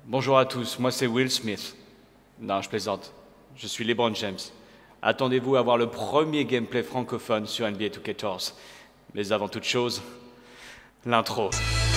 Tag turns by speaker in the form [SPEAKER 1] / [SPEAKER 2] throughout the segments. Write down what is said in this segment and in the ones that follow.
[SPEAKER 1] Bonjour à tous, moi c'est Will Smith. Non, je plaisante. Je suis LeBron James. Attendez-vous à voir le premier gameplay francophone sur NBA 2K14. Mais avant toute chose, l'intro.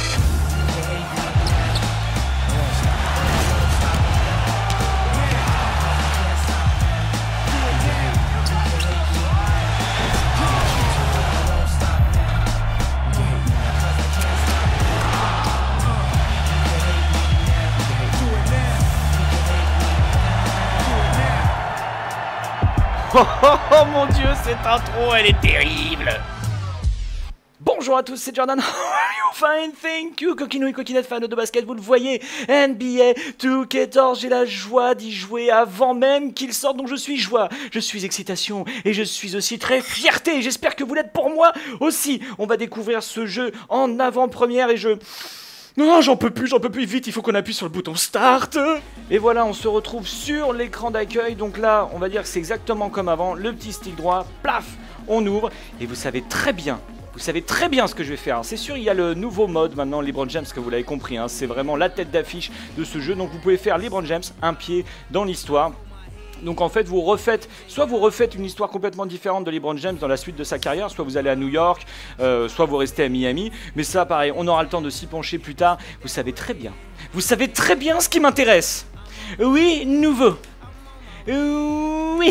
[SPEAKER 1] Oh mon Dieu, cette intro, elle est terrible. Bonjour à tous, c'est Jordan. How are you? Fine, thank you. Coquinouille, coquinette, fan de basket, vous le voyez. NBA 2K14, j'ai la joie d'y jouer avant même qu'il sorte, donc je suis joie, je suis excitation et je suis aussi très fierté. J'espère que vous l'êtes pour moi aussi. On va découvrir ce jeu en avant-première et non, j'en peux plus, vite, il faut qu'on appuie sur le bouton Start. Et voilà, on se retrouve sur l'écran d'accueil, donc là, on va dire que c'est exactement comme avant, le petit stick droit, plaf, on ouvre, et vous savez très bien ce que je vais faire. C'est sûr, il y a le nouveau mode maintenant, LeBron James, que vous l'avez compris, hein, c'est vraiment la tête d'affiche de ce jeu, donc vous pouvez faire LeBron James, un pied dans l'histoire. Donc en fait soit vous refaites une histoire complètement différente de LeBron James dans la suite de sa carrière, soit vous allez à New York, soit vous restez à Miami, mais ça pareil, on aura le temps de s'y pencher plus tard. Vous savez très bien ce qui m'intéresse. Oui, nouveau. Oui.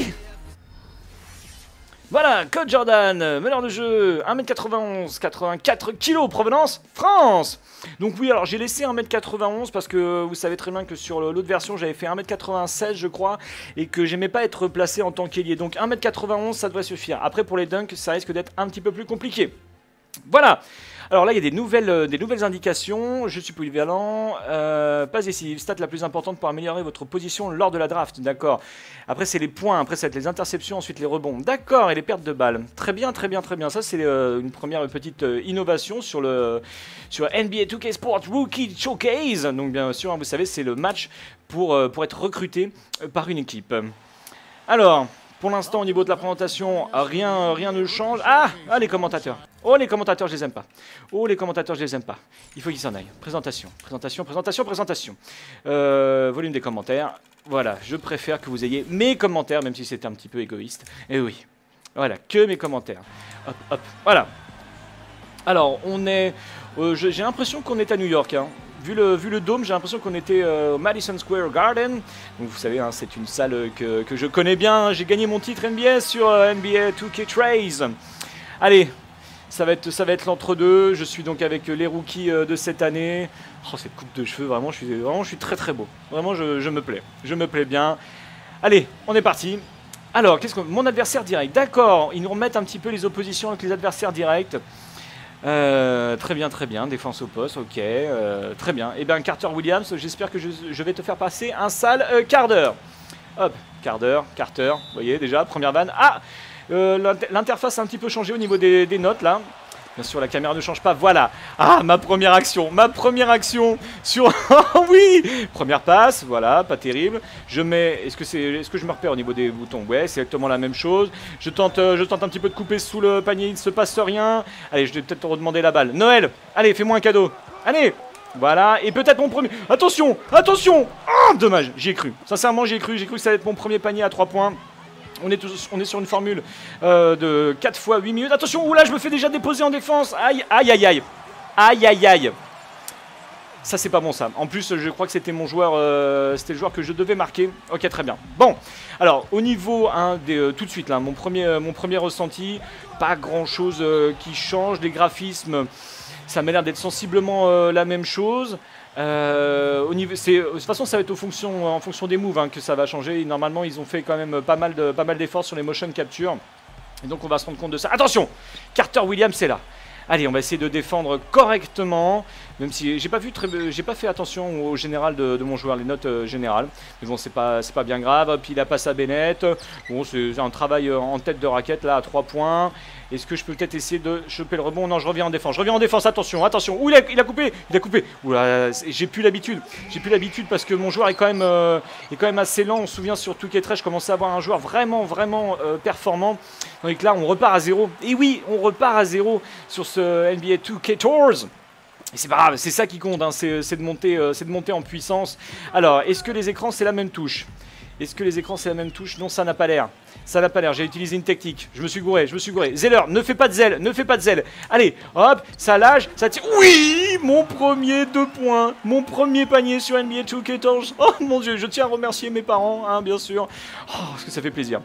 [SPEAKER 1] Voilà, Code Jordan, meneur de jeu, 1m91, 84 kg, provenance France. Donc oui, alors j'ai laissé 1m91 parce que vous savez très bien que sur l'autre version j'avais fait 1m96 je crois et que j'aimais pas être placé en tant qu'ailier. Donc 1m91 ça devrait suffire. Après pour les dunks ça risque d'être un petit peu plus compliqué. Voilà. Alors là, il y a des nouvelles indications. Je suis polyvalent. Passe décisive. Stat la plus importante pour améliorer votre position lors de la draft. D'accord. Après, c'est les points. Après, ça va être les interceptions. Ensuite, les rebonds. D'accord. Et les pertes de balles. Très bien, très bien, très bien. Ça, c'est une première petite innovation sur NBA 2K Sport Rookie Showcase. Donc, bien sûr, vous savez, c'est le match pour être recruté par une équipe. Alors... Pour l'instant, au niveau de la présentation, rien ne change. Ah, les commentateurs. Oh, les commentateurs, je les aime pas. Oh, les commentateurs, je les aime pas. Il faut qu'ils s'en aillent. Présentation. Volume des commentaires. Voilà, je préfère que vous ayez mes commentaires, même si c'est un petit peu égoïste. Et oui, voilà, que mes commentaires. Hop, hop, voilà. Alors, on est... j'ai l'impression qu'on est à New York, hein. Vu le dôme, j'ai l'impression qu'on était au Madison Square Garden. Donc vous savez, hein, c'est une salle que je connais bien. J'ai gagné mon titre NBA sur NBA 2K13. Allez, ça va être l'entre-deux. Je suis donc avec les rookies de cette année. Oh, cette coupe de cheveux, vraiment, je suis très très beau. Vraiment, je me plais. Je me plais bien. Allez, on est parti. Alors, mon adversaire direct. D'accord, ils nous remettent un petit peu les oppositions avec les adversaires directs. Très bien, défense au poste, ok, très bien. Et bien Carter Williams, j'espère que je vais te faire passer un sale quart d'heure. Hop, quart d'heure, Carter, vous voyez déjà, première vanne. Ah, l'interface a un petit peu changé au niveau des notes là. Bien sûr, la caméra ne change pas, voilà. Ah, ma première action sur... Oh oui. Première passe, voilà, pas terrible. Je mets... Est-ce que je me repère au niveau des boutons? Ouais, c'est exactement la même chose. Je tente un petit peu de couper sous le panier, il ne se passe rien. Allez, je vais peut-être te redemander la balle. Noël, allez, fais-moi un cadeau. Allez, voilà, et peut-être mon premier... Attention. Oh, dommage, j'y ai cru. Sincèrement, j'y ai cru que ça allait être mon premier panier à 3 points. On est sur une formule de 4 fois 8 minutes. Attention, oula, je me fais déjà déposer en défense. Aïe. Ça, c'est pas bon, ça. En plus, je crois que c'était mon joueur, c'était le joueur que je devais marquer. Ok, très bien. Bon, alors, au niveau, tout de suite, là, mon premier ressenti, pas grand-chose qui change. Les graphismes, ça m'a l'air d'être sensiblement la même chose. De toute façon, ça va être en fonction des moves hein, que ça va changer. Normalement, ils ont fait quand même pas mal d'efforts sur les motion capture. Et donc, on va se rendre compte de ça. Attention, Carter Williams est là. Allez, on va essayer de défendre correctement. Même si j'ai pas fait attention au général de mon joueur, les notes générales. Mais bon, c'est pas bien grave. Puis il a passé à Bennett. Bon, c'est un travail en tête de raquette là à 3 points. Est-ce que je peux peut-être essayer de choper le rebond? Non, je reviens en défense. Attention. Ouh, il a coupé. Oula, j'ai plus l'habitude parce que mon joueur est quand même assez lent. On se souvient sur 2K13, je commençais à avoir un joueur vraiment performant. Donc là, on repart à 0. Et oui, on repart à 0 sur ce NBA 2K14. Et c'est pas grave, c'est ça qui compte, hein, c'est de monter en puissance. Alors, est-ce que les écrans c'est la même touche? Est-ce que les écrans c'est la même touche? Non, ça n'a pas l'air. Ça n'a pas l'air, j'ai utilisé une technique. Je me suis gouré. Zeller, ne fais pas de zèle, ne fais pas de zèle. Allez, hop, ça lâche, ça tire. Oui, mon premier 2 points. Mon premier panier sur NBA 2K14. Oh mon dieu, je tiens à remercier mes parents, hein, bien sûr. Oh, ce que ça fait plaisir.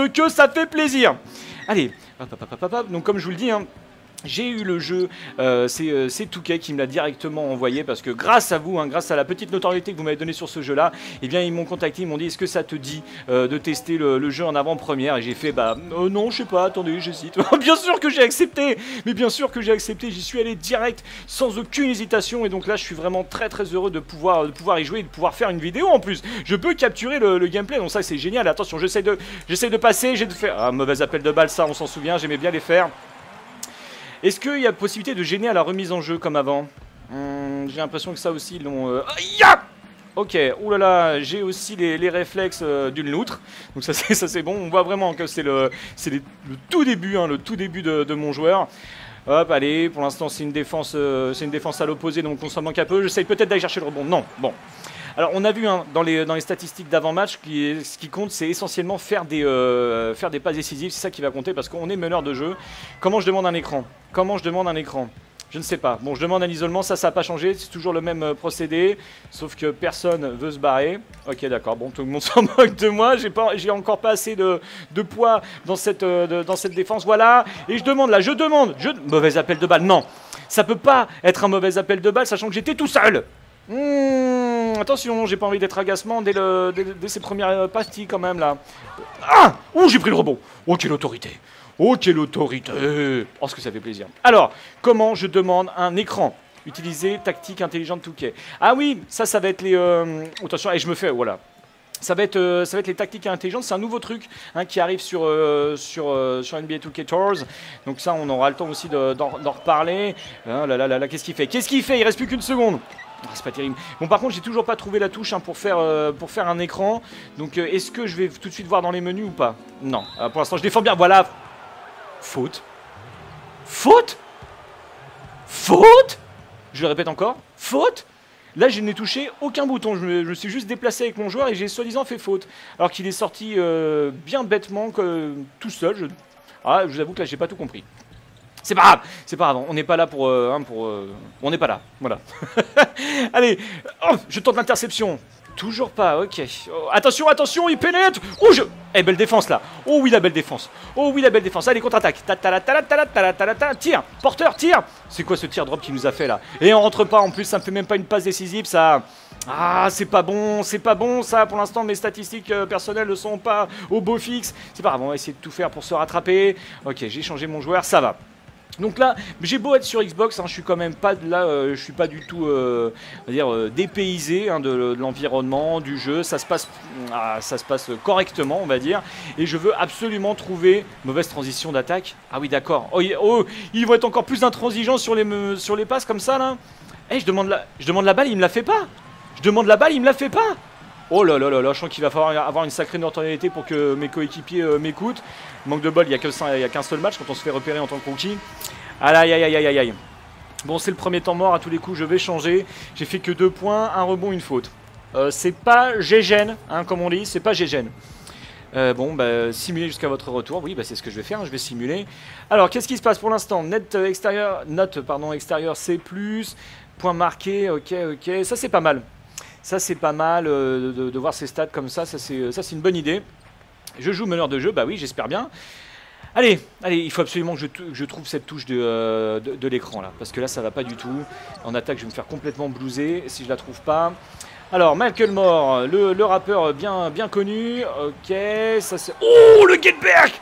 [SPEAKER 1] Allez, hop, hop, hop, hop, hop. Donc comme je vous le dis, hein, j'ai eu le jeu, c'est 2K qui me l'a directement envoyé parce que grâce à vous, hein, grâce à la petite notoriété que vous m'avez donnée sur ce jeu-là, eh bien ils m'ont contacté, ils m'ont dit est-ce que ça te dit de tester le jeu en avant-première? Et j'ai fait bah non, je sais pas, attendez, j'hésite. Bien sûr que j'ai accepté, mais bien sûr que j'ai accepté, j'y suis allé direct sans aucune hésitation et donc là je suis vraiment très heureux de pouvoir y jouer et de pouvoir faire une vidéo en plus. Je peux capturer le gameplay, donc ça c'est génial. Attention, j'essaie de passer, j'ai de faire un mauvais appel de balle, ça on s'en souvient, j'aimais bien les faire. Est-ce qu'il y a possibilité de gêner à la remise en jeu comme avant? J'ai l'impression que ça aussi ils l'ont... Ok, oulala, j'ai aussi les réflexes d'une loutre. Donc ça c'est bon, on voit vraiment que c'est le tout début, hein, le tout début de mon joueur. Hop, allez, pour l'instant c'est une défense à l'opposé, donc on s'en manque un peu. J'essaye peut-être d'aller chercher le rebond. Non, bon. Alors on a vu hein, dans les statistiques d'avant-match, ce qui compte c'est essentiellement faire des passes décisives, c'est ça qui va compter parce qu'on est meneur de jeu. Comment je demande un écran? Je ne sais pas. Bon, je demande un isolement, ça n'a pas changé, c'est toujours le même procédé, sauf que personne veut se barrer. Ok, d'accord, bon, tout le monde s'en moque de moi, j'ai encore pas assez de poids dans cette défense, voilà. Et je demande, mauvais appel de balle, non. Ça peut pas être un mauvais appel de balle, sachant que j'étais tout seul. Attention, j'ai pas envie d'être agacement dès ces premières parties quand même là. Ah! Ouh, j'ai pris le rebond. Oh, quelle autorité. Oh, quelle autorité. Oh, ce que ça fait plaisir. Alors, comment je demande un écran? Utiliser tactique intelligente 2K. Ah oui, ça va être les... attention, et je me fais... Voilà. Ça va être les tactiques intelligentes, c'est un nouveau truc hein, qui arrive sur NBA 2K14. Donc ça, on aura le temps aussi d'en reparler. Ah là là là là, qu'est-ce qu'il fait? Il reste plus qu'une seconde. Ah, c'est pas terrible. Bon, par contre, j'ai toujours pas trouvé la touche hein, pour faire un écran. Donc, est-ce que je vais tout de suite voir dans les menus ou pas? Non. Pour l'instant, je défends bien. Voilà. Faute. Je le répète encore. Faute. Là, je n'ai touché aucun bouton. Je me suis juste déplacé avec mon joueur et j'ai soi-disant fait faute. Alors qu'il est sorti bien bêtement, tout seul. Je vous avoue que là, j'ai pas tout compris. C'est pas grave, on n'est pas là pour... on n'est pas là, voilà. Allez, je tente l'interception. Toujours pas, ok. Oh, attention, il pénètre. Belle défense là. Oh oui, la belle défense. Allez, contre-attaque. Tire, porteur, tire. C'est quoi ce tir drop qu'il nous a fait là? Et on rentre pas, en plus, ça me fait même pas une passe décisive, ça... Ah, c'est pas bon ça, pour l'instant mes statistiques personnelles ne sont pas au beau fixe. C'est pas grave, on va essayer de tout faire pour se rattraper. Ok, j'ai changé mon joueur, ça va. Donc là, j'ai beau être sur Xbox, hein, je suis quand même pas là, je suis pas du tout, dépaysé hein, de l'environnement, du jeu. Ça se passe correctement, on va dire. Et je veux absolument trouver mauvaise transition d'attaque. Ah oui, d'accord. Ils vont être encore plus intransigeants sur les passes comme ça là. Je demande la balle, il me la fait pas. Oh là là là là, je sens qu'il va falloir avoir une sacrée notoriété pour que mes coéquipiers m'écoutent. Manque de bol, il n'y a qu'un seul match quand on se fait repérer en tant que rookie. Aïe. Bon, c'est le premier temps mort, à tous les coups je vais changer. J'ai fait que 2 points, un rebond, une faute. C'est pas gégène, hein, comme on dit, c'est pas gégène. Simuler jusqu'à votre retour. Oui, c'est ce que je vais faire, hein, je vais simuler. Alors, qu'est-ce qui se passe pour l'instant? Note extérieure C+, point marqué, ok, ça c'est pas mal. Ça c'est pas mal de voir ces stats comme ça c'est une bonne idée. Je joue meneur de jeu, bah oui, j'espère bien. Allez, il faut absolument que je trouve cette touche de l'écran là, parce que là ça va pas du tout. En attaque, je vais me faire complètement blouser si je la trouve pas. Alors, Macklemore, le rappeur bien connu. Ok, ça c'est... Oh, le get back!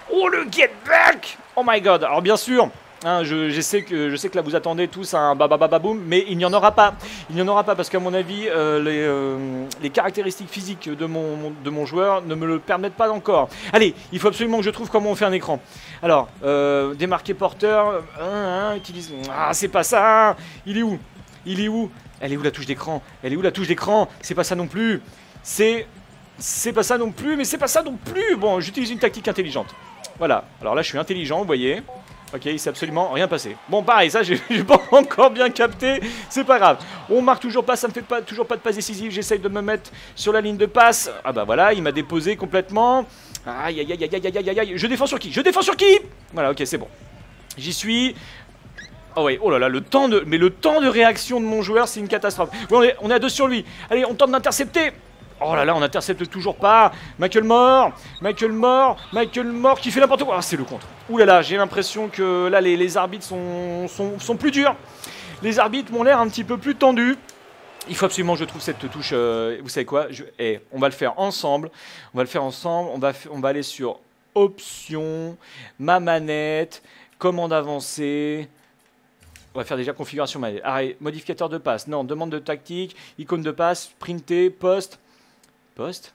[SPEAKER 1] Oh my god! Alors bien sûr, hein, je sais que là vous attendez tous un babababoum, mais il n'y en aura pas. Parce qu'à mon avis, les caractéristiques physiques de mon joueur ne me le permettent pas encore. Allez, il faut absolument que je trouve comment on fait un écran. Alors, démarquer porteur, utilise... Ah, c'est pas ça. Il est où? Elle est où la touche d'écran? C'est pas ça non plus. C'est pas ça non plus, mais c'est pas ça non plus. Bon, j'utilise une tactique intelligente. Voilà. Alors là, je suis intelligent, vous voyez. Ok, il s'est absolument rien passé. Bon, pareil, ça, j'ai pas encore bien capté. C'est pas grave. On marque toujours pas, ça me fait pas, toujours pas de passe décisive. J'essaye de me mettre sur la ligne de passe. Ah bah voilà, il m'a déposé complètement. Aïe, aïe, aïe, aïe, aïe, aïe, aïe, aïe. Je défends sur qui? Je défends sur qui? Voilà, ok, c'est bon. J'y suis. Oh ouais, oh là là, le temps de réaction de mon joueur, c'est une catastrophe. Ouais, on est à 2 sur lui. Allez, on tente d'intercepter. Oh là là, on n'intercepte toujours pas. Michael Moore qui fait n'importe quoi. Ah, c'est le contre. Ouh là là, j'ai l'impression que là, les arbitres sont plus durs. Les arbitres m'ont l'air un petit peu plus tendus. Il faut absolument que je trouve cette touche. Vous savez quoi? On va le faire ensemble. On va aller sur Options, ma manette, commande avancée. On va faire déjà configuration manette. Arrêt, modificateur de passe. Non, demande de tactique, icône de passe, printer, poste. Poste.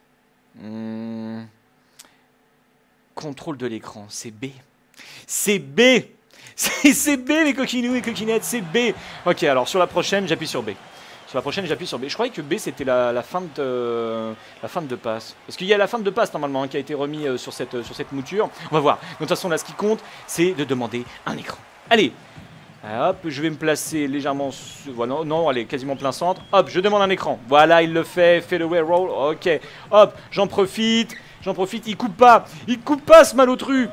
[SPEAKER 1] Contrôle de l'écran, c'est B. C'est B. C'est B, les coquinous et coquinettes, c'est B. Ok, alors sur la prochaine, j'appuie sur B. Sur la prochaine, j'appuie sur B. Je croyais que B, c'était la fin de passe. Parce qu'il y a la fin de passe, normalement, hein, qui a été remis sur cette mouture. On va voir. De toute façon, là, ce qui compte, c'est de demander un écran. Allez. Hop, je vais me placer légèrement... Voilà, non, allez, quasiment plein centre. Hop, je demande un écran. Voilà, il le fait. Fadeaway roll. Ok. Hop, j'en profite. Il coupe pas, ce malotru.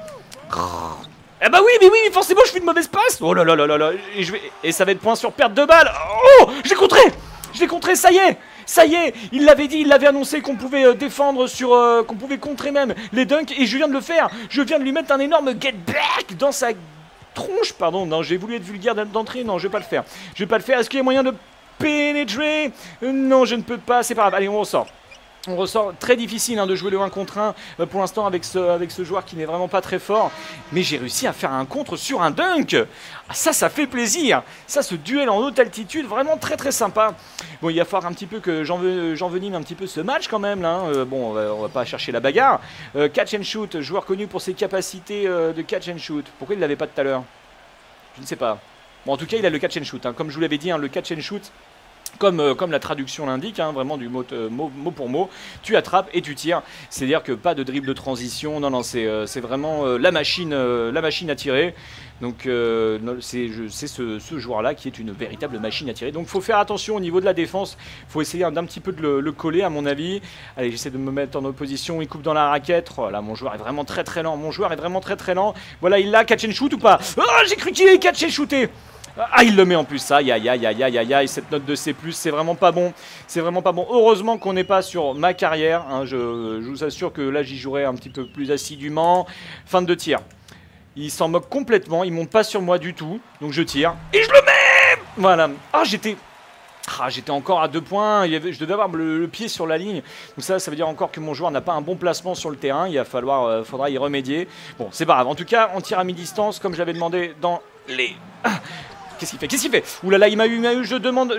[SPEAKER 1] Eh bah oui, mais oui, forcément, je fais une mauvaise passe. Oh là là là là là. Et ça va être point sur perte de balle. Oh, je l'ai contré, ça y est, il l'avait dit, il l'avait annoncé qu'on pouvait défendre sur... qu'on pouvait contrer même les dunks, et je viens de le faire. Je viens de lui mettre un énorme get back dans sa... tronche, pardon, non, j'ai voulu être vulgaire d'entrée, non, je vais pas le faire. Est-ce qu'il y a moyen de pénétrer? Non, je ne peux pas, c'est pas grave, allez, on ressort. Très difficile hein, de jouer le 1 contre 1 pour l'instant avec ce joueur qui n'est vraiment pas très fort. Mais j'ai réussi à faire un contre sur un dunk. Ah, ça fait plaisir. Ça, ce duel en haute altitude, vraiment très très sympa. Bon, il va falloir un petit peu que j'envenime un petit peu ce match quand même. Là, hein. Bon, on va pas chercher la bagarre. Catch and shoot, joueur connu pour ses capacités de catch and shoot. Pourquoi il l'avait pas tout à l'heure? Je ne sais pas. Bon, en tout cas, il a le catch and shoot. Hein. Comme je vous l'avais dit, hein, le catch and shoot... Comme la traduction l'indique, hein, vraiment du mot pour mot, tu attrapes et tu tires. C'est-à-dire que pas de dribble de transition, non, c'est vraiment la machine à tirer. Donc c'est ce joueur-là qui est une véritable machine à tirer. Donc il faut faire attention au niveau de la défense, il faut essayer d'un petit peu de le coller à mon avis. Allez, j'essaie de me mettre en opposition, il coupe dans la raquette. Oh là, mon joueur est vraiment très très lent, Voilà, il l'a, catch and shoot ou pas? Oh, j'ai cru qu'il allait catch and shooter. Ah, il le met en plus, aïe aïe aïe aïe aïe aïe aïe, cette note de C+, c'est vraiment pas bon. Heureusement qu'on n'est pas sur ma carrière, hein. Je vous assure que là j'y jouerai un petit peu plus assidûment. Fin de tir. Il s'en moque complètement, il monte pas sur moi du tout, donc je tire. Et je le mets. Voilà. Ah, j'étais encore à 2 points, je devais avoir le pied sur la ligne. Donc ça veut dire encore que mon joueur n'a pas un bon placement sur le terrain, faudra y remédier. Bon, c'est pas grave, en tout cas, on tire à mi-distance, comme j'avais demandé dans les... Qu'est-ce qu'il fait? Ouh là là, il m'a eu, je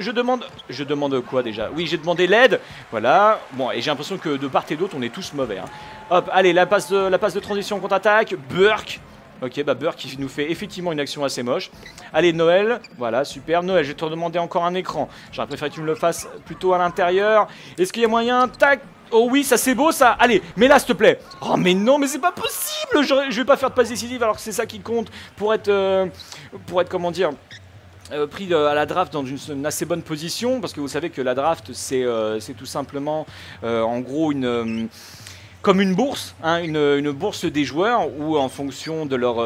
[SPEAKER 1] demande quoi déjà? Oui, j'ai demandé l'aide, voilà. Bon, et j'ai l'impression que de part et d'autre, on est tous mauvais. Hein. Hop, allez, la passe de transition contre-attaque, Burke. Ok, bah Burke qui nous fait effectivement une action assez moche. Allez, Noël, voilà, super. Noël, je vais te demander encore un écran. J'aurais préféré que tu me le fasses plutôt à l'intérieur. Est-ce qu'il y a moyen? Tac. Oh oui, ça c'est beau ça. Allez, mets là s'il te plaît. Oh mais non, mais c'est pas possible. Je vais pas faire de passe décisive alors que c'est ça qui compte pour être comment dire, pris à la draft dans une assez bonne position, parce que vous savez que la draft c'est tout simplement en gros comme une bourse, hein, une bourse des joueurs où en fonction de leur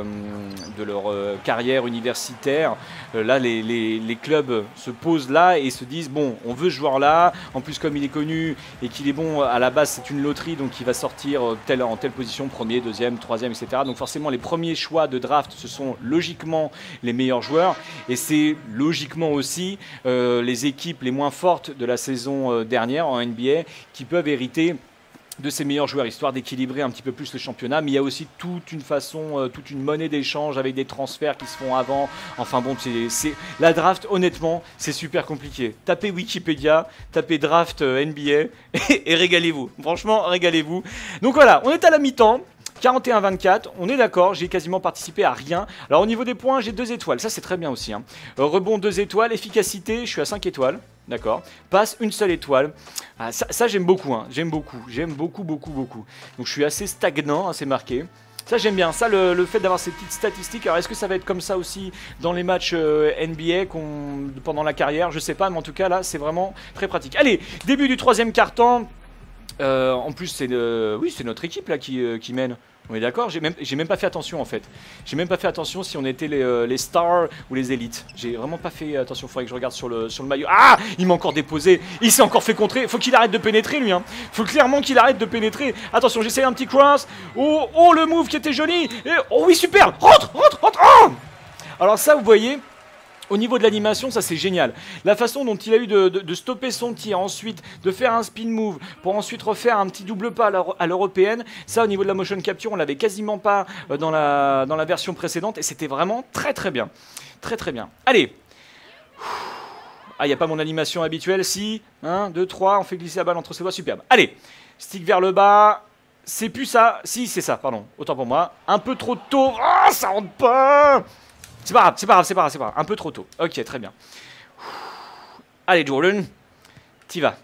[SPEAKER 1] carrière universitaire, là les clubs se posent là et se disent bon, on veut ce joueur là, en plus comme il est connu et qu'il est bon à la base, c'est une loterie, donc il va sortir en telle position, premier, deuxième, troisième, etc. Donc forcément les premiers choix de draft ce sont logiquement les meilleurs joueurs et c'est logiquement aussi les équipes les moins fortes de la saison dernière en NBA qui peuvent hériter de ces meilleurs joueurs, histoire d'équilibrer un petit peu plus le championnat, mais il y a aussi toute une monnaie d'échange avec des transferts qui se font avant. Enfin bon, la draft, honnêtement, c'est super compliqué. Tapez Wikipédia, tapez draft NBA et régalez-vous. Franchement, régalez-vous. Donc voilà, on est à la mi-temps. 41-24, on est d'accord, j'ai quasiment participé à rien. Alors au niveau des points, j'ai 2 étoiles, ça c'est très bien aussi. Hein. Rebond 2 étoiles, efficacité, je suis à 5 étoiles, d'accord. Passe, une seule étoile. Ah, ça j'aime beaucoup, hein. J'aime beaucoup. Donc je suis assez stagnant, hein, c'est marqué. Ça j'aime bien, ça le fait d'avoir ces petites statistiques. Alors est-ce que ça va être comme ça aussi dans les matchs NBA pendant la carrière? Je sais pas, mais en tout cas là c'est vraiment très pratique. Allez, début du troisième quart-temps. En plus c'est notre équipe là qui mène. On est d'accord? J'ai même pas fait attention en fait. J'ai même pas fait attention si on était les stars ou les élites. J'ai vraiment pas fait attention. Faudrait que je regarde sur le maillot. Ah! Il m'a encore déposé. Il s'est encore fait contrer. Faut qu'il arrête de pénétrer lui. Hein. Faut clairement qu'il arrête de pénétrer. Attention, j'essaie un petit cross. Oh le move qui était joli. Oh oui, super. Rentre. Oh! Alors ça, vous voyez. Au niveau de l'animation, ça c'est génial. La façon dont il a eu de stopper son tir, ensuite de faire un spin move, pour ensuite refaire un petit double pas à l'européenne, ça au niveau de la motion capture, on l'avait quasiment pas dans la version précédente, et c'était vraiment très très bien. Très très bien. Allez. Ah, il n'y a pas mon animation habituelle, si. 1, 2, 3, on fait glisser la balle entre ses doigts, superbe. Allez, stick vers le bas. C'est plus ça. Si, c'est ça, pardon. Autant pour moi. Un peu trop tôt. Ah, ça rentre pas. C'est pas grave. Un peu trop tôt. Ok, très bien. Allez, Jordan. T'y vas.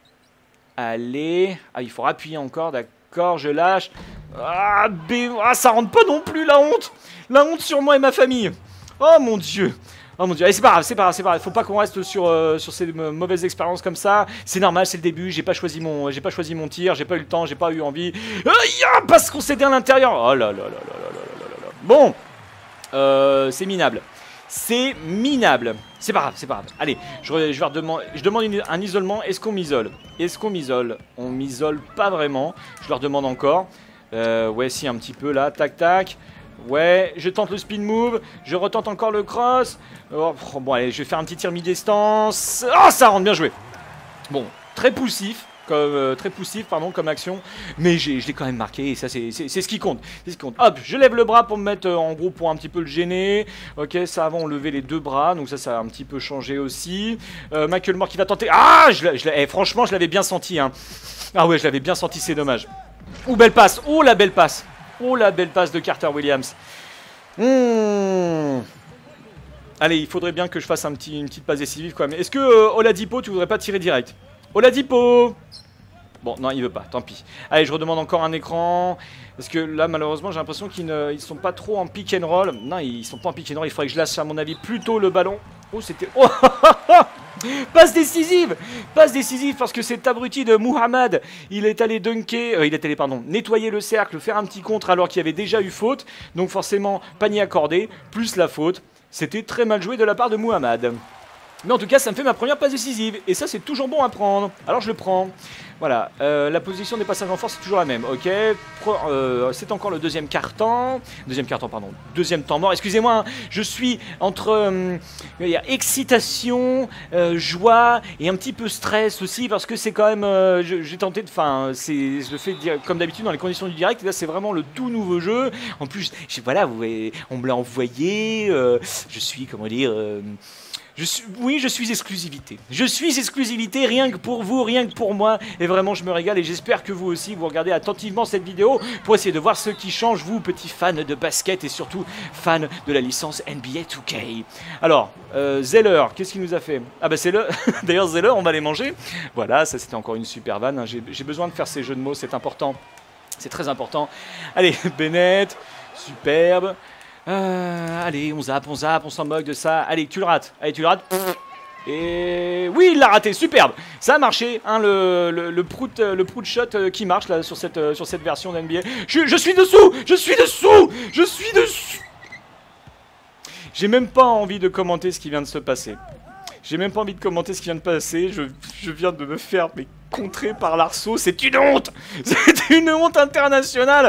[SPEAKER 1] Allez. Ah, il faut appuyer encore, d'accord, je lâche. Ah, ça rentre pas non plus, la honte. La honte sur moi et ma famille. Oh mon Dieu. Oh mon Dieu. Allez, c'est pas grave. Faut pas qu'on reste sur ces mauvaises expériences comme ça. C'est normal, c'est le début. J'ai pas choisi mon tir. J'ai pas eu le temps. J'ai pas eu envie. Parce qu'on s'était à l'intérieur. Oh là là là là là là là là. Bon. C'est minable. C'est minable. C'est pas grave. Allez, je demande un isolement. Est-ce qu'on m'isole? On m'isole pas vraiment. Je leur demande encore. Ouais, si, un petit peu là. Tac, tac. Ouais, je tente le spin move. Je retente encore le cross. Oh, bon, allez, je vais faire un petit tir mi-distance. Oh, ça rentre, bien joué. Bon, très poussif. Comme action, mais je l'ai quand même marqué et ça c'est ce qui compte. Hop, je lève le bras pour me mettre en gros pour un petit peu le gêner. Ok, ça avant on levait les deux bras, donc ça a un petit peu changé aussi. Michael Moore qui va tenter. Ah, franchement je l'avais bien senti. Hein. Ah ouais, je l'avais bien senti, c'est dommage. Oh belle passe, la belle passe de Carter Williams. Allez, il faudrait bien que je fasse une petite passe décisive quand même. Est-ce que Oladipo, tu voudrais pas tirer direct? Oladipo! Bon, non, il veut pas, tant pis. Allez, je redemande encore un écran. Parce que là, malheureusement, j'ai l'impression qu'ils sont pas trop en pick and roll. Non, ils sont pas en pick and roll. Il faudrait que je lâche, à mon avis, plutôt le ballon. Oh, c'était... Oh passe décisive parce que cet abruti de Muhammad, il est allé dunker, nettoyer le cercle, faire un petit contre alors qu'il y avait déjà eu faute. Donc forcément, panier accordé, plus la faute. C'était très mal joué de la part de Muhammad. Mais en tout cas, ça me fait ma première passe décisive. Et ça, c'est toujours bon à prendre. Alors, je le prends. Voilà. La position des passages en force, c'est toujours la même. Ok. C'est encore le deuxième quart-temps. Deuxième temps mort. Excusez-moi. Hein, je suis entre excitation, joie et un petit peu stress aussi. Parce que c'est quand même... j'ai tenté de... Enfin, je le fais comme d'habitude dans les conditions du direct. Et là, c'est vraiment le tout nouveau jeu. En plus, voilà, vous voyez, on me l'a envoyé. Je suis, comment dire... Oui, je suis exclusivité. Je suis exclusivité rien que pour vous, rien que pour moi. Et vraiment, je me régale et j'espère que vous aussi, vous regardez attentivement cette vidéo pour essayer de voir ce qui change, vous, petits fans de basket et surtout fans de la licence NBA 2K. Alors, Zeller, qu'est-ce qu'il nous a fait? Ah bah c'est le... D'ailleurs, Zeller, on va les manger. Voilà, ça c'était encore une super vanne. Hein. J'ai besoin de faire ces jeux de mots, c'est important. C'est très important. Allez, Bennett, superbe. Allez, on zappe, on s'en moque de ça. Allez, tu le rates. Et oui, il l'a raté, superbe. Ça a marché, hein, le prout shot qui marche là sur cette version d'NBA. Je suis dessous. J'ai même pas envie de commenter ce qui vient de se passer. Je viens de me faire contrer par l'arceau. C'est une honte. C'est une honte internationale.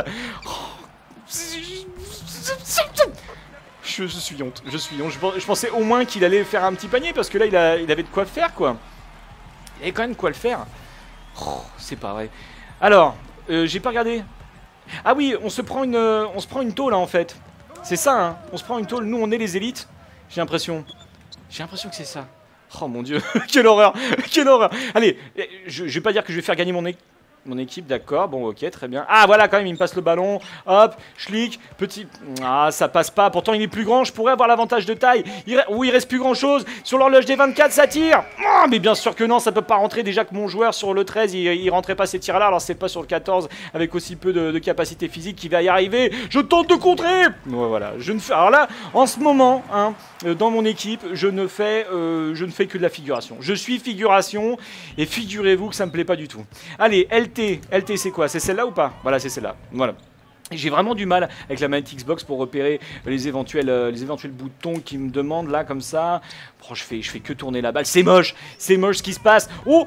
[SPEAKER 1] Je suis honte. Je pensais au moins qu'il allait faire un petit panier parce que là il avait de quoi faire quoi. Il avait quand même de quoi le faire. Oh, c'est pas vrai. Alors, j'ai pas regardé. Ah oui, on se prend une tôle là en fait. C'est ça hein. On se prend une tôle. Nous on est les élites. J'ai l'impression que c'est ça. Oh mon dieu, quelle horreur. Allez, je vais pas dire que je vais faire gagner mon Mon équipe, d'accord. Bon, ok, très bien. Ah, voilà, quand même, il me passe le ballon. Hop, schlick, petit... Ah, ça passe pas. Pourtant, il est plus grand. Je pourrais avoir l'avantage de taille. Il reste plus grand-chose. Sur l'horloge des 24, ça tire. Ah, mais bien sûr que non, ça peut pas rentrer. Déjà que mon joueur, sur le 13, il rentrait pas ces tirs-là. Alors, c'est pas sur le 14, avec aussi peu de capacité physique, qui va y arriver. Je tente de contrer. Ouais, voilà. Je ne fais... Alors là, en ce moment, hein, dans mon équipe, je ne fais que de la figuration. Je suis figuration. Et figurez-vous que ça me plaît pas du tout. Allez, LT c'est quoi? C'est celle-là ou pas? Voilà, c'est celle-là. Voilà. J'ai vraiment du mal avec la manette Xbox pour repérer les éventuels boutons qui me demandent là comme ça. Oh, je fais que tourner la balle. C'est moche ce qui se passe. Oh.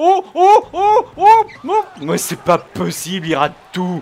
[SPEAKER 1] Mais c'est pas possible, il rate tout.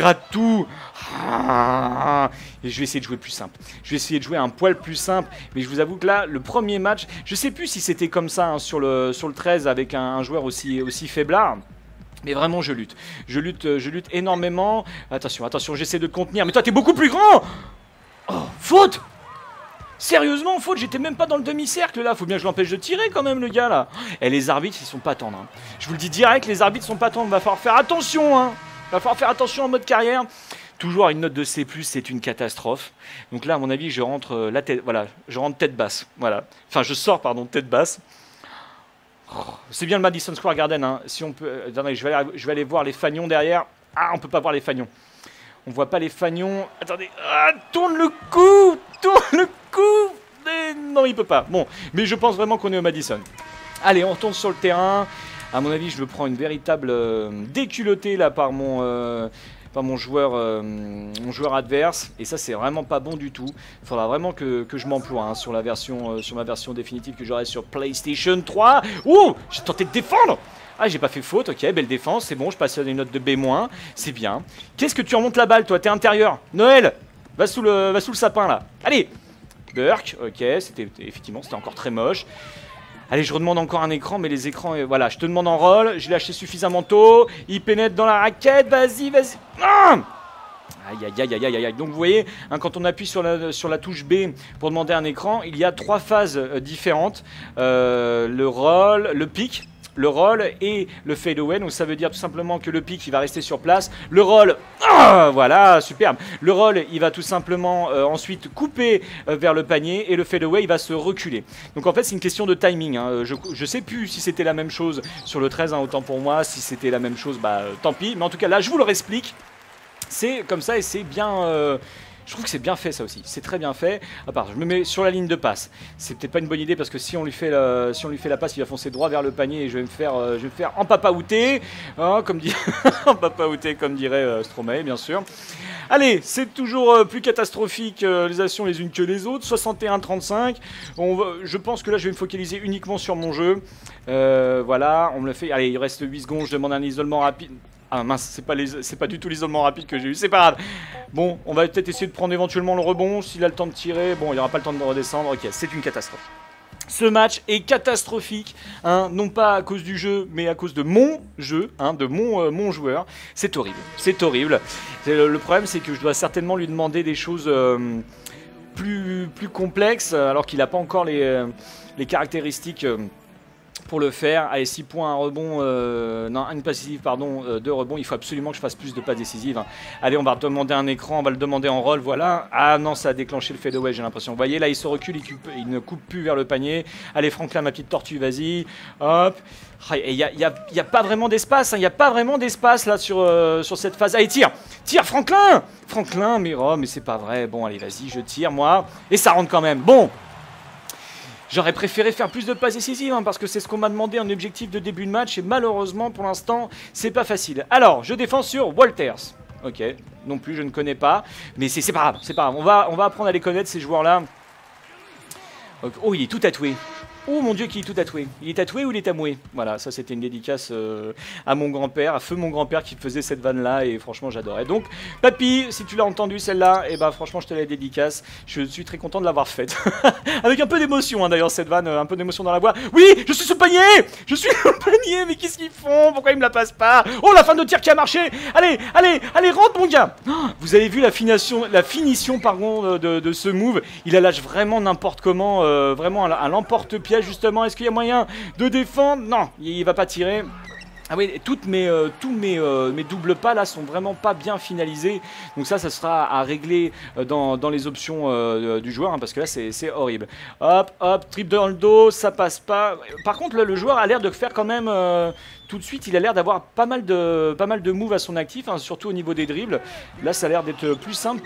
[SPEAKER 1] Et je vais essayer de jouer plus simple. Je vais essayer de jouer un poil plus simple. Mais je vous avoue que là, le premier match, je sais plus si c'était comme ça hein, sur le 13 avec un joueur aussi faiblard. Mais vraiment, je lutte énormément. Attention, j'essaie de te contenir. Mais toi, t'es beaucoup plus grand. Oh, faute. Sérieusement, faute. J'étais même pas dans le demi-cercle, là. Faut bien que je l'empêche de tirer, quand même, le gars, là. Et les arbitres, ils sont pas tendres. Hein. Je vous le dis direct, les arbitres sont pas tendres. Va falloir faire attention, hein. Va falloir faire attention en mode carrière. Toujours une note de C+, c'est une catastrophe. Donc là, à mon avis, je rentre la tête... Voilà, je rentre tête basse. Voilà. Enfin, je sors, pardon, tête basse. Oh, c'est bien le Madison Square Garden, hein. Si on peut... Attendez, je vais aller voir les fagnons derrière. Ah, on peut pas voir les fagnons. On voit pas les fagnons. Attendez. Ah, tourne le cou. Non, il peut pas. Bon, mais je pense vraiment qu'on est au Madison. Allez, on retourne sur le terrain. À mon avis, je me prends une véritable déculottée là par mon joueur adverse, et ça c'est vraiment pas bon du tout. Il faudra vraiment que je m'emploie hein, sur ma version définitive que j'aurai sur PlayStation 3. Ouh, j'ai tenté de défendre. Ah, j'ai pas fait faute, ok, belle défense, c'est bon, je passe à une note de B-, c'est bien. Qu'est-ce que tu remontes la balle, toi? T'es intérieur. Noël, va sous le sapin là. Allez, Burke, ok, effectivement c'était encore très moche. Allez, je redemande encore un écran, mais les écrans, voilà, je te demande en roll, j'ai lâché suffisamment tôt, il pénètre dans la raquette, vas-y. Ah, aïe. Donc vous voyez, hein, quand on appuie sur la touche B pour demander un écran, il y a 3 phases différentes, le roll, le pic, le roll et le fade away. Donc ça veut dire tout simplement que le pic il va rester sur place, le roll, voilà, superbe. Le roll il va tout simplement ensuite couper vers le panier, et le fade away il va se reculer. Donc en fait c'est une question de timing hein. Je sais plus si c'était la même chose sur le 13 hein, autant pour moi. Si c'était la même chose, bah tant pis, mais en tout cas là je vous le réexplique. C'est comme ça et c'est bien... Je trouve que c'est bien fait ça aussi, c'est très bien fait. À part, je me mets sur la ligne de passe. C'est peut-être pas une bonne idée parce que si on lui fait la passe, il va foncer droit vers le panier et je vais me faire en papaouté, hein, comme dit en papaouté comme dirait Stromae bien sûr. Allez, c'est toujours plus catastrophique les actions les unes que les autres. 61-35. Je pense que là je vais me focaliser uniquement sur mon jeu. Voilà, on me le fait. Allez, il reste 8 secondes, je demande un isolement rapide. Ah mince, c'est pas du tout l'isolement rapide que j'ai eu, c'est pas grave. Bon, on va peut-être essayer de prendre éventuellement le rebond, s'il a le temps de tirer. Bon, il n'y aura pas le temps de redescendre, ok, c'est une catastrophe. Ce match est catastrophique, hein, non pas à cause du jeu, mais à cause de mon jeu, hein, de mon joueur. C'est horrible, c'est horrible. Le problème, c'est que je dois certainement lui demander des choses plus complexes, alors qu'il n'a pas encore les caractéristiques... pour le faire. Allez, 6 points, un rebond, non, une passe décisive, pardon, 2 rebonds. Il faut absolument que je fasse plus de passes décisives. Hein. Allez, on va demander un écran, on va le demander en roll, voilà. Ah non, ça a déclenché le fadeaway, j'ai l'impression. Vous voyez, là, il se recule, il ne coupe plus vers le panier. Allez, Franklin, ma petite tortue, vas-y. Hop. Il n'y a pas vraiment d'espace, hein. Il n'y a pas vraiment d'espace là sur cette phase. Allez, tire, Franklin, mais c'est pas vrai. Bon, allez, vas-y, je tire, moi. Et ça rentre quand même. Bon. J'aurais préféré faire plus de passes décisives hein, parce que c'est ce qu'on m'a demandé en objectif de début de match et malheureusement pour l'instant c'est pas facile. Alors je défends sur Walters. Ok, non plus je ne connais pas, mais c'est pas grave, on va apprendre à les connaître ces joueurs là. Oh il est tout tatoué. Oh mon dieu, qui est tout tatoué. Il est tatoué ou il est tamoué? Voilà, ça c'était une dédicace à mon grand-père, à feu mon grand-père qui faisait cette vanne-là et franchement j'adorais. Donc, papy, si tu l'as entendu celle-là, et bah franchement je te la dédicace. Je suis très content de l'avoir faite. Avec un peu d'émotion hein, d'ailleurs cette vanne, un peu d'émotion dans la voix. Oui, je suis sous panier. Mais qu'est-ce qu'ils font? Pourquoi ils me la passent pas? Oh, la fin de tir qui a marché. Allez, rentre mon gars. Vous avez vu la finition pardon, de ce move. Il la lâche vraiment n'importe comment, vraiment à l'emporte-pièce. Justement, est-ce qu'il y a moyen de défendre? Non, il va pas tirer. Ah oui, tous mes doubles pas là sont vraiment pas bien finalisés. Donc ça sera à régler dans les options du joueur, hein, parce que là c'est horrible. Hop, hop, trip dans le dos, ça passe pas. Par contre, le joueur a l'air de faire quand même tout de suite. Il a l'air d'avoir pas mal de moves à son actif, hein, surtout au niveau des dribbles. Là, ça a l'air d'être plus simple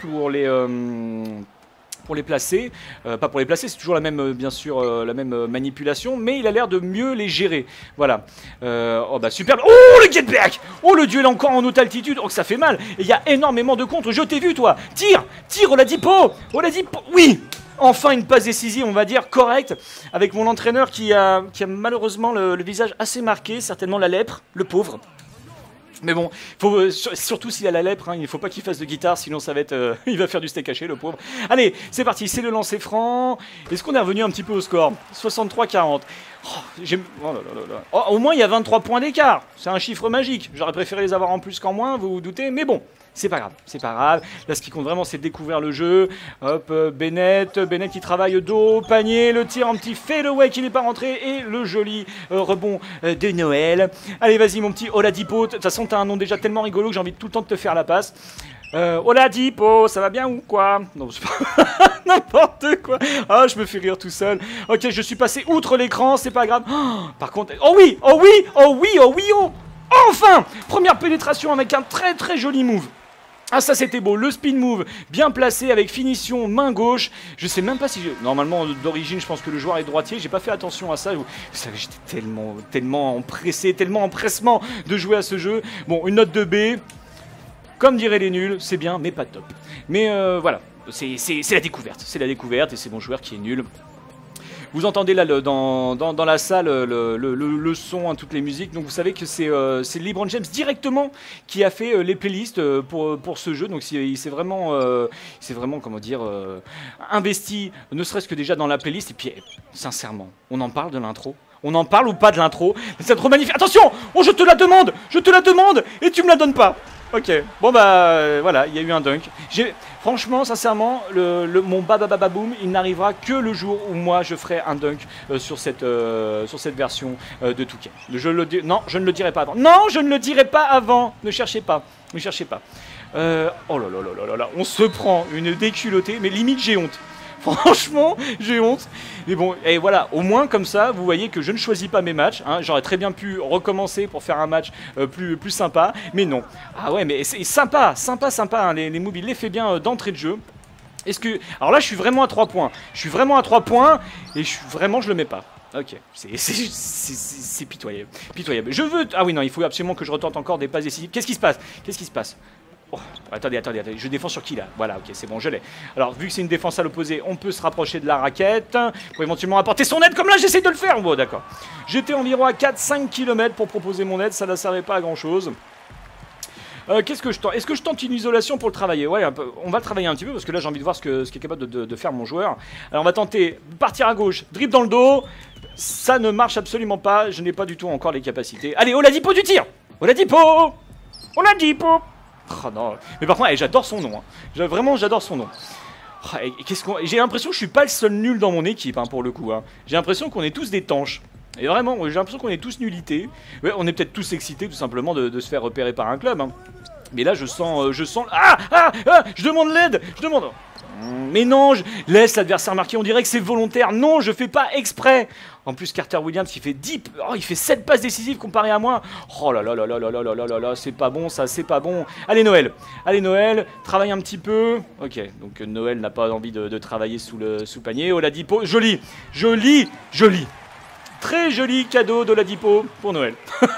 [SPEAKER 1] pour les placer, pas pour les placer, c'est toujours la même, bien sûr, la même manipulation, mais il a l'air de mieux les gérer. Voilà. Oh bah superbe. Oh le get back. Oh le duel encore en haute altitude. Oh que ça fait mal. Et il y a énormément de contres. Je t'ai vu toi. Tire, tire Oladipo. Oladipo. Oui. Enfin une passe décisive, on va dire, correcte, avec mon entraîneur qui a malheureusement le visage assez marqué, certainement la lèpre, le pauvre. Mais bon, faut, surtout s'il a la lèpre, hein, il ne faut pas qu'il fasse de guitare, sinon ça va être, il va faire du steak haché, le pauvre. Allez, c'est parti, c'est le lancer franc. Est-ce qu'on est revenu un petit peu au score? 63-40. Oh, oh là là là. Oh, au moins, il y a 23 points d'écart. C'est un chiffre magique. J'aurais préféré les avoir en plus qu'en moins, vous vous doutez. Mais bon, c'est pas grave, c'est pas grave. Là, ce qui compte vraiment, c'est de découvrir le jeu. Hop, Bennett qui travaille dos, panier, le tir en petit fadeaway qui n'est pas rentré et le joli rebond de Noël. Allez, vas-y, mon petit Oladipo. De toute façon, t'as un nom déjà tellement rigolo que j'ai envie tout le temps de te faire la passe. Oladipo, ça va bien ou quoi? Non, c'est pas n'importe quoi. Ah, je me fais rire tout seul. Ok, je suis passé outre l'écran, c'est pas grave. Oh, par contre, oh oui, oh oui, oh oui, oh oui, oh. Enfin, première pénétration avec un très très joli move. Ah ça c'était beau, le spin move bien placé avec finition main gauche. Je sais même pas si normalement d'origine je pense que le joueur est droitier, j'ai pas fait attention à ça. J'étais tellement empressé, tellement empressement de jouer à ce jeu. Bon, une note de B. Comme diraient les nuls, c'est bien mais pas top. Mais voilà, c'est la découverte et c'est mon joueur qui est nul. Vous entendez là dans la salle le son, hein, toutes les musiques. Donc vous savez que c'est LeBron James directement qui a fait les playlists pour ce jeu. Donc il s'est vraiment, comment dire, investi, ne serait-ce que déjà dans la playlist. Et puis sincèrement, on en parle de l'intro? On en parle ou pas de l'intro? C'est trop magnifique. Attention! Oh, je te la demande et tu me la donnes pas. Ok, bon bah voilà, il y a eu un dunk. Franchement, sincèrement, mon babababoum, il n'arrivera que le jour où moi je ferai un dunk sur cette version de 2K. Non, je ne le dirai pas avant. Non, je ne le dirai pas avant. Ne cherchez pas, ne cherchez pas. Oh là là là là là, on se prend une déculottée, mais limite j'ai honte. Franchement, j'ai honte. Mais bon, et voilà, au moins comme ça, vous voyez que je ne choisis pas mes matchs. Hein. J'aurais très bien pu recommencer pour faire un match plus sympa, mais non. Ah ouais, mais c'est sympa, hein. Les moves, il les fait bien d'entrée de jeu. Alors là, je suis vraiment à 3 points. Je le mets pas. Ok, c'est pitoyable. Ah oui, non, il faut absolument que je retente encore des passes décisives. Qu'est-ce qui se passe? Oh, attendez, je défends sur qui là? Voilà, ok, c'est bon, je l'ai. Alors, vu que c'est une défense à l'opposé, on peut se rapprocher de la raquette pour éventuellement apporter son aide, comme là j'essaie de le faire. Bon, d'accord. J'étais environ à 4-5 km pour proposer mon aide, ça ne servait pas à grand chose. Qu'est-ce que je tente? Est-ce que je tente une isolation pour le travailler? Ouais, on va le travailler un petit peu parce que là j'ai envie de voir ce qu'est capable de faire mon joueur. Alors on va tenter partir à gauche, dribble dans le dos. Ça ne marche absolument pas, je n'ai pas du tout encore les capacités. Allez, Oladipo du tir! Oladipo! Oh non, mais par contre, j'adore son nom. Hein. Vraiment, j'adore son nom. J'ai l'impression que je suis pas le seul nul dans mon équipe, hein, pour le coup. Hein. J'ai l'impression qu'on est tous des tanches. Et vraiment, j'ai l'impression qu'on est tous nullités. Ouais, on est peut-être tous excités, tout simplement, de se faire repérer par un club. Hein. Mais là, je sens... je demande l'aide. Mais non, laisse l'adversaire marquer, on dirait que c'est volontaire. Non, je fais pas exprès. En plus, Carter Williams, il fait 7 passes décisives comparé à moi. Oh là là là là là là là là là, c'est pas bon ça, c'est pas bon. Allez Noël, travaille un petit peu. Ok, donc Noël n'a pas envie de travailler sous panier. Oladipo, joli. Très joli cadeau d'Oladipo pour Noël.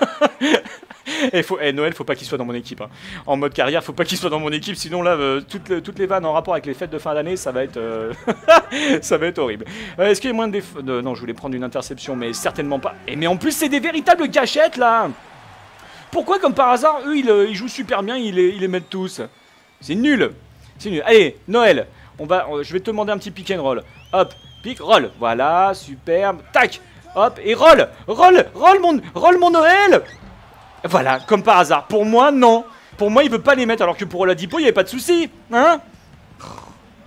[SPEAKER 1] Noël, faut pas qu'il soit dans mon équipe. Hein. En mode carrière, faut pas qu'il soit dans mon équipe, sinon là, toutes les vannes en rapport avec les fêtes de fin d'année, ça va être, ça va être horrible. Est-ce qu'il y a moins de non, je voulais prendre une interception, mais certainement pas. Mais en plus, c'est des véritables gâchettes là. Pourquoi, comme par hasard, eux, ils jouent super bien, ils les mettent tous. C'est nul. Allez, Noël, je vais te demander un petit pick and roll. Hop, pick, roll. Voilà, superbe. Tac. Hop, et roll mon Noël. Voilà, comme par hasard. Pour moi, non. Pour moi, il veut pas les mettre, alors que pour Oladipo, il n'y avait pas de souci. Hein?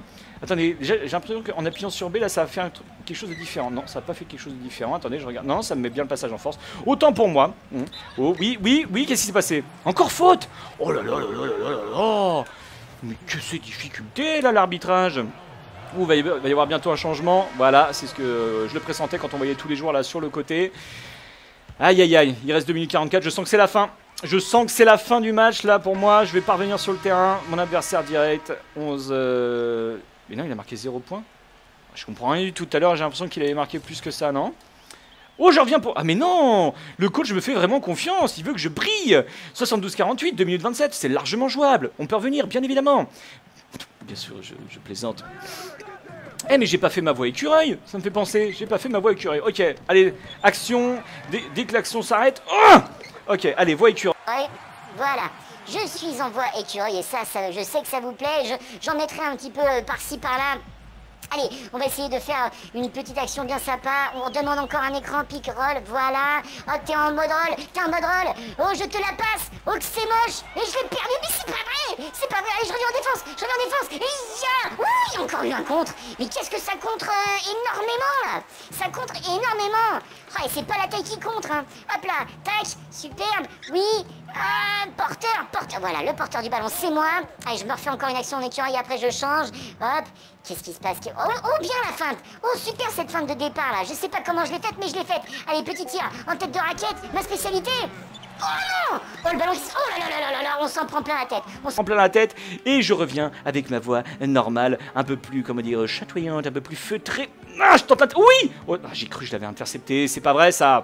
[SPEAKER 1] Attendez, déjà j'ai l'impression qu'en appuyant sur B, là, ça va faire quelque chose de différent. Non, ça n'a pas fait quelque chose de différent. Attendez, je regarde. Non, ça me met bien le passage en force. Autant pour moi. Oh, oui, oui, oui, qu'est-ce qui s'est passé? Encore faute! Oh là là là là là là là! Mais que c'est difficulté, là, l'arbitrage! Il va y avoir bientôt un changement. Voilà, c'est ce que je le pressentais quand on voyait tous les joueurs là sur le côté. Aïe aïe aïe, il reste 2 minutes 44, je sens que c'est la fin. Je sens que c'est la fin du match là pour moi. Je vais pas revenir sur le terrain. Mon adversaire direct, 11... Mais non, il a marqué 0 points. Je comprends rien du tout. Tout à l'heure, j'ai l'impression qu'il avait marqué plus que ça, non? Oh, je reviens pour... Ah mais non! Le coach me fait vraiment confiance. Il veut que je brille. 72-48, 2 minutes 27, c'est largement jouable. On peut revenir, bien évidemment. Bien sûr, je plaisante. Eh mais j'ai pas fait ma voix écureuil, ça me fait penser, j'ai pas fait ma voix écureuil. Ok, allez, action, dès que l'action s'arrête. Oh, ok, allez, voix écureuil.
[SPEAKER 2] Ouais, voilà, je suis en voie écureuil et ça, je sais que ça vous plaît, j'en mettrai un petit peu par-ci par-là. Allez, on va essayer de faire une petite action bien sympa. On demande encore un écran pick-roll, voilà. Oh, t'es en mode roll, Oh, je te la passe. Oh, que c'est moche. Et je l'ai perdu, mais c'est pas vrai. C'est pas vrai. Allez, je reviens en défense. Et oui, encore eu un contre. Mais qu'est-ce que ça contre énormément, là. Ça contre énormément. Oh, et c'est pas la taille qui contre, hein. Hop là, tac, superbe. Oui, porteur. Voilà, le porteur du ballon, c'est moi. Allez, je me refais encore une action en écureuil, après je change. Hop, qu'est-ce qui se passe? Oh, bien la feinte. Oh, super cette feinte de départ, là. Je sais pas comment je l'ai faite, mais je l'ai faite. Allez, petit tir en tête de raquette, ma spécialité. Oh non! Oh, le ballon, oh là là, on s'en prend plein la tête.
[SPEAKER 1] On s'en prend plein la tête et je reviens avec ma voix normale, un peu plus, comment dire, chatoyante, un peu plus feutrée. Ah, je tente la... Oui! Oh, j'ai cru que je l'avais intercepté, c'est pas vrai ça.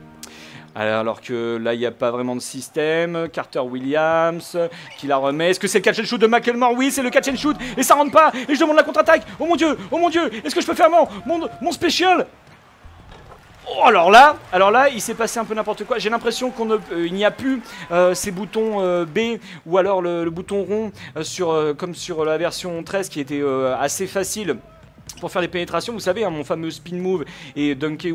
[SPEAKER 1] Alors que là, il n'y a pas vraiment de système. Carter Williams qui la remet. Est-ce que c'est le catch and shoot de McElmore? Oui, c'est le catch and shoot. Et ça rentre pas. Et je demande la contre-attaque. Oh mon dieu. Est-ce que je peux faire mon special? Oh, alors là, il s'est passé un peu n'importe quoi. J'ai l'impression qu'il n'y a plus ces boutons B ou alors le bouton rond comme sur la version 13 qui était assez facile pour faire les pénétrations. Vous savez, hein, mon fameux spin move et dunker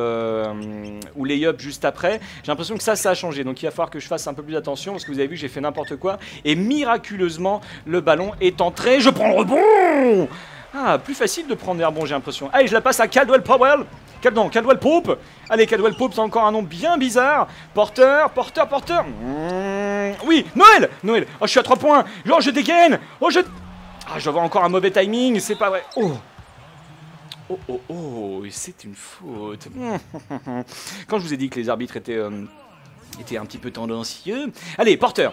[SPEAKER 1] ou lay-up juste après. J'ai l'impression que ça a changé. Donc il va falloir que je fasse un peu plus attention parce que vous avez vu, j'ai fait n'importe quoi. Et miraculeusement, le ballon est entré. Je prends le rebond. Ah, plus facile de prendre des rebonds, j'ai l'impression. Allez, je la passe à Caldwell Powell. Caldwell Pope. Allez, Caldwell Pope, c'est encore un nom bien bizarre. Porteur. Oui, Noël. Oh, je suis à 3 points. Genre, je dégaine. Ah, je vais avoir encore un mauvais timing, c'est pas vrai. Oh, c'est une faute. Quand je vous ai dit que les arbitres étaient un petit peu tendancieux. Allez, porteur.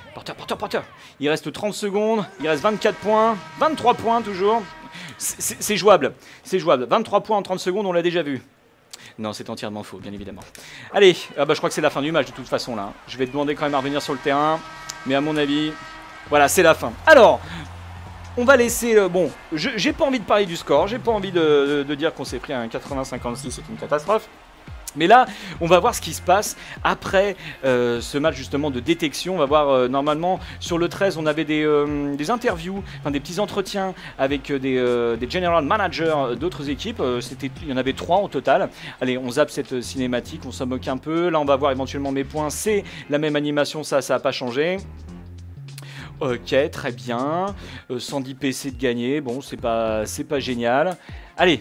[SPEAKER 1] Il reste 30 secondes, il reste 24 points, 23 points toujours. C'est jouable. 23 points en 30 secondes, on l'a déjà vu. Non, c'est entièrement faux, bien évidemment. Allez, je crois que c'est la fin du match de toute façon là. Je vais te demander quand même à revenir sur le terrain. Mais à mon avis, voilà, c'est la fin. Alors, on va laisser... bon, j'ai pas envie de parler du score. J'ai pas envie de dire qu'on s'est pris un 80-56, c'est une catastrophe. Mais là, on va voir ce qui se passe après ce match justement de détection. On va voir normalement sur le 13, on avait des interviews, enfin des petits entretiens avec des general managers d'autres équipes. Il y en avait 3 au total. Allez, on zappe cette cinématique, on s'en moque un peu. Là, on va voir éventuellement mes points. C'est la même animation, ça n'a pas changé. Ok, très bien. 110 PC de gagné. Bon, c'est pas génial. Allez.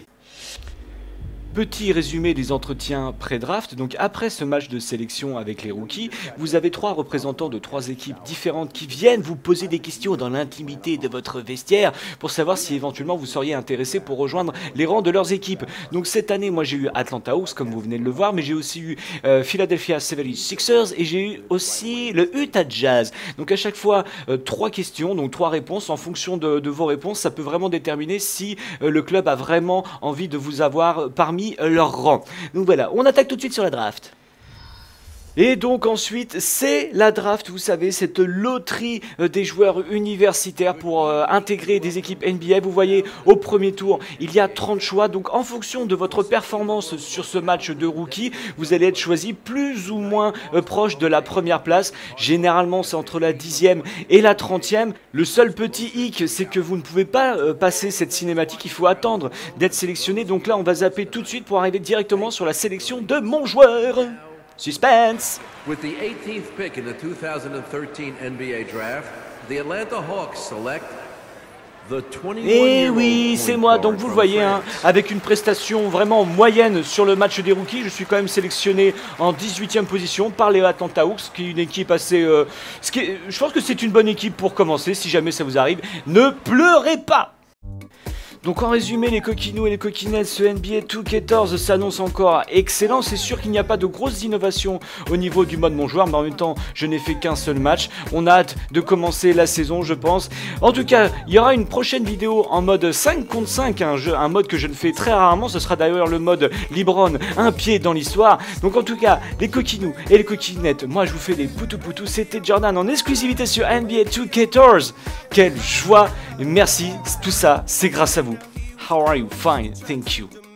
[SPEAKER 1] Petit résumé des entretiens pré-draft. Donc après ce match de sélection avec les rookies, vous avez 3 représentants de 3 équipes différentes qui viennent vous poser des questions dans l'intimité de votre vestiaire pour savoir si éventuellement vous seriez intéressé pour rejoindre les rangs de leurs équipes. Donc cette année, moi j'ai eu Atlanta Hawks comme vous venez de le voir, mais j'ai aussi eu Philadelphia 76ers et j'ai eu aussi le Utah Jazz. Donc à chaque fois 3 questions, donc 3 réponses. En fonction de vos réponses, ça peut vraiment déterminer si le club a vraiment envie de vous avoir parmi leur rang. Donc voilà, on attaque tout de suite sur la draft. Et donc ensuite, c'est la draft, vous savez, cette loterie des joueurs universitaires pour intégrer des équipes NBA. Vous voyez, au premier tour, il y a 30 choix. Donc en fonction de votre performance sur ce match de rookie, vous allez être choisi plus ou moins proche de la première place. Généralement, c'est entre la 10e et la 30e. Le seul petit hic, c'est que vous ne pouvez pas passer cette cinématique. Il faut attendre d'être sélectionné. Donc là, on va zapper tout de suite pour arriver directement sur la sélection de mon joueur. Suspense!
[SPEAKER 3] With the 18th pick in the 2013 NBA draft, the Atlanta Hawks select
[SPEAKER 1] Et oui, c'est moi, donc vous le voyez, hein, avec une prestation vraiment moyenne sur le match des rookies, je suis quand même sélectionné en 18e position par les Atlanta Hawks, qui est une équipe assez... je pense que c'est une bonne équipe pour commencer, si jamais ça vous arrive. Ne pleurez pas! Donc en résumé, les coquinous et les coquinettes, ce NBA 2K14 s'annonce encore excellent. C'est sûr qu'il n'y a pas de grosses innovations au niveau du mode mon joueur, mais en même temps, je n'ai fait qu'un seul match. On a hâte de commencer la saison, je pense. En tout cas, il y aura une prochaine vidéo en mode 5 contre 5, un mode que je ne fais très rarement. Ce sera d'ailleurs le mode Libron, un pied dans l'histoire. Donc en tout cas, les coquinous et les coquinettes, moi je vous fais des poutou-poutou. C'était Jordan en exclusivité sur NBA 2K14. Quelle joie! Merci, tout ça, c'est grâce à vous. How are you? Fine, thank you.